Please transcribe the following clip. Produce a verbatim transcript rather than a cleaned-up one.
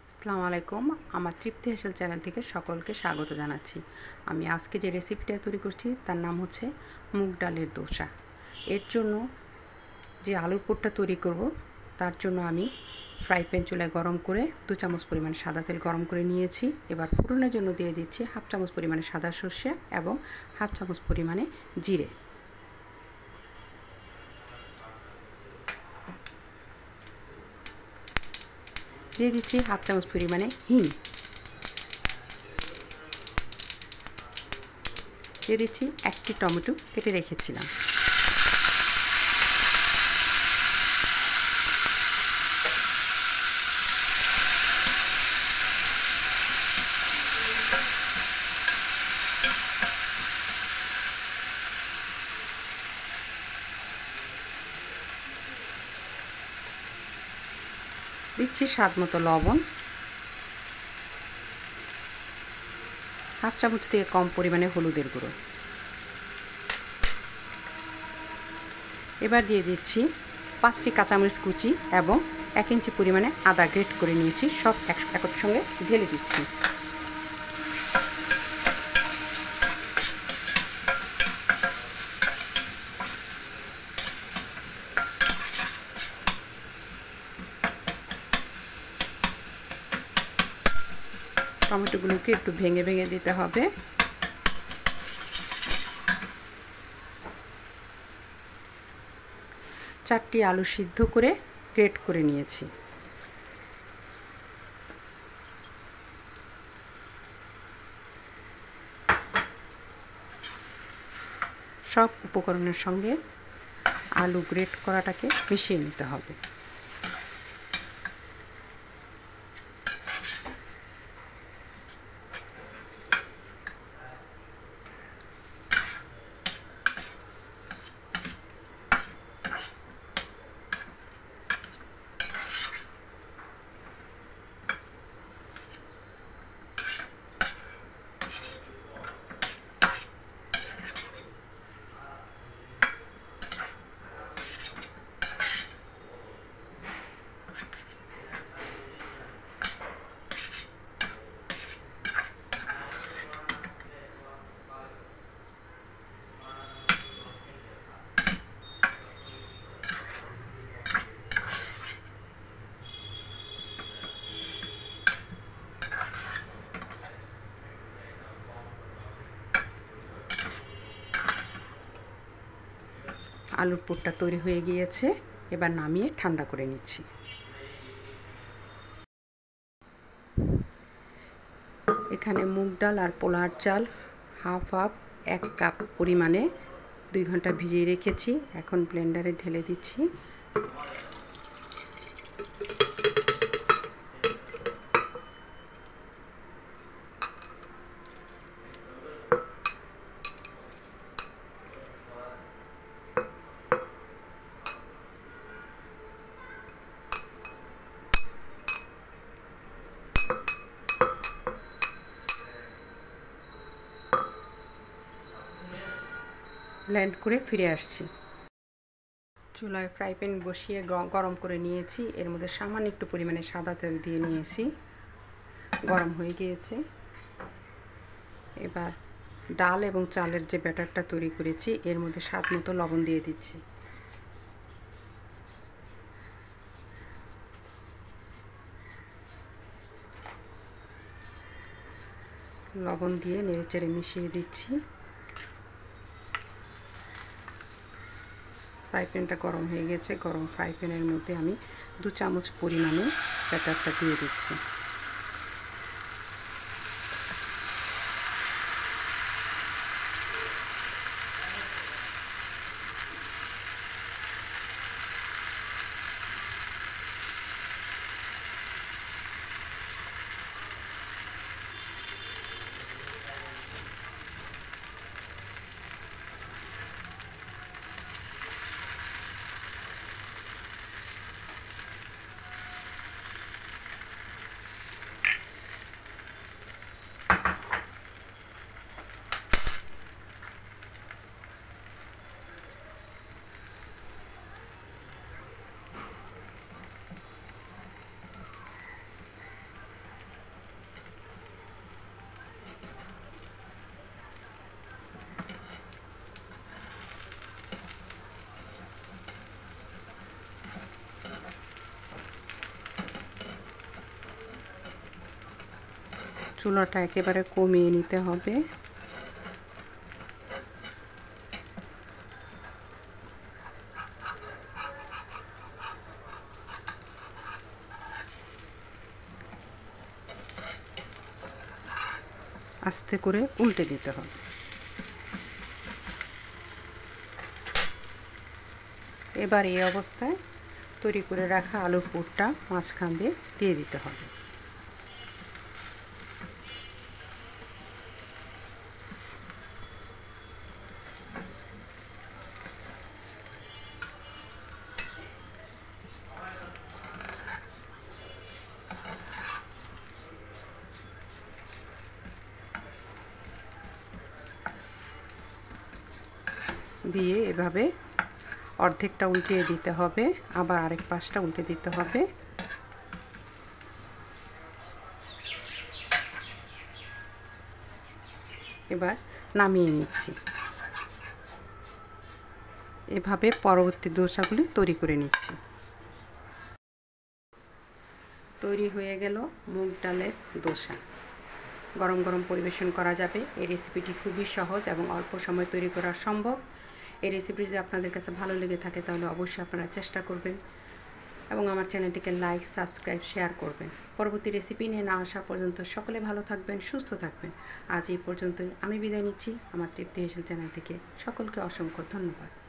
আসসালামু আলাইকুম। আমার তৃপ্তি হেসেল চ্যানেল থেকে সকলকে স্বাগত জানাচ্ছি। আমি আজকে যে রেসিপিটা তৈরি করছি তার নাম হচ্ছে মুগ ডালের দোসা। এর জন্য যে আলুর পুরটা তৈরি করব তার জন্য আমি ফ্রাই প্যান চুলায় গরম করে দু চামচ পরিমাণে সাদা তেল গরম করে নিয়েছি। এবার ফোড়নের জন্য দিয়ে দিচ্ছি হাফ চামচ পরিমাণে সাদা সর্ষে এবং হাফ চামচ পরিমাণে জিরে। দিয়ে দিচ্ছি হাফ চামচ পরিমাণে হিং। দিয়ে দিচ্ছি একটি টমেটো কেটে রেখেছিলাম। দিচ্ছি স্বাদ মতো লবণ, হাফ চামচ থেকে কম পরিমাণে হলুদের গুঁড়ো। এবার দিয়ে দিচ্ছি পাঁচটি কাঁচামরিচ কুচি এবং এক ইঞ্চি পরিমাণে আদা গ্রেট করে নিয়েছি, সব একসাথে সঙ্গে ঢেলে দিচ্ছি। টমেটোগুলোকে একটু ভেঙে ভেঙে দিতে হবে। চারটি আলু সিদ্ধ করে গ্রেট করে নিয়েছি। সব উপকরণের সঙ্গে আলু গ্রেট করাটাকে মিশিয়ে নিতে হবে। আলুর পুরটা তৈরি হয়ে গিয়েছে, এবার নামিয়ে ঠান্ডা করে নিচ্ছি। এখানে মুগ ডাল আর পোলার চাল হাফ হাফ এক কাপ পরিমাণে দুই ঘন্টা ভিজিয়ে রেখেছি, এখন ব্লেন্ডারে ঢেলে দিচ্ছি। ব্লেন্ড করে ফিরে আসছি। চুলায় ফ্রাই প্যান বসিয়ে গরম করে নিয়েছি, এর মধ্যে সামান্য একটু পরিমাণে সাদা তেল দিয়ে নিয়েছি, গরম হয়ে গিয়েছে। এবার ডাল এবং চালের যে ব্যাটারটা তৈরি করেছি এর মধ্যে স্বাদ মতো লবণ দিয়ে দিচ্ছি। লবণ দিয়ে নেড়েচেড়ে মিশিয়ে দিচ্ছি। ফ্রাই প্যানটা গরম হয়ে গেছে, গরম ফ্রাই প্যানের মধ্যে আমি দু চামচ পরিমাণে ব্যাটারটা দিয়ে দিচ্ছি। চুলাটা একেবারে কমিয়ে নিতে হবে। আস্তে করে উল্টে দিতে হবে। এবার এই অবস্থায় তৈরি করে রাখা আলুর পুরটা মাঝখান দিয়ে দিয়ে দিতে হবে। দিয়ে এভাবে অর্ধেকটা উল্টিয়ে দিতে হবে, আবার আরেক পাশটা উল্টে দিতে হবে। এবার নামিয়ে নিচ্ছি। এভাবে পরবর্তী দোসাগুলি তৈরি করে নিচ্ছি। তৈরি হয়ে গেল মুগ ডালের দোসা। গরম গরম পরিবেশন করা যাবে। এই রেসিপিটি খুবই সহজ এবং অল্প সময় তৈরি করা সম্ভব। এই রেসিপি যদি আপনাদের কাছে ভালো লেগে থাকে তাহলে অবশ্যই আপনারা চেষ্টা করবেন এবং আমার চ্যানেলটিকে লাইক, সাবস্ক্রাইব, শেয়ার করবেন। পরবর্তী রেসিপি নিয়ে না আসা পর্যন্ত সকলে ভালো থাকবেন, সুস্থ থাকবেন। আজ এই পর্যন্তই। আমি বিদায় নিচ্ছি আমার তৃপ্তি হেসেল চ্যানেল থেকে। সকলকে অসংখ্য ধন্যবাদ।